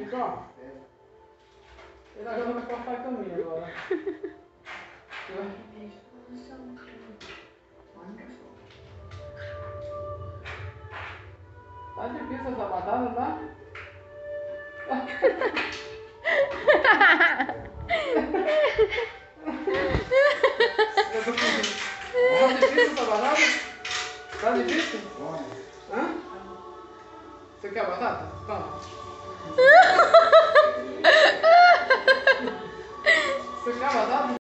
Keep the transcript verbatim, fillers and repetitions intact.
ó. Ele agora vai cortar a caminha agora. Tá difícil essa batata, tá? Tá difícil essa batata? Tá difícil? Hã? Você quer batata? Toma. Você quer batata?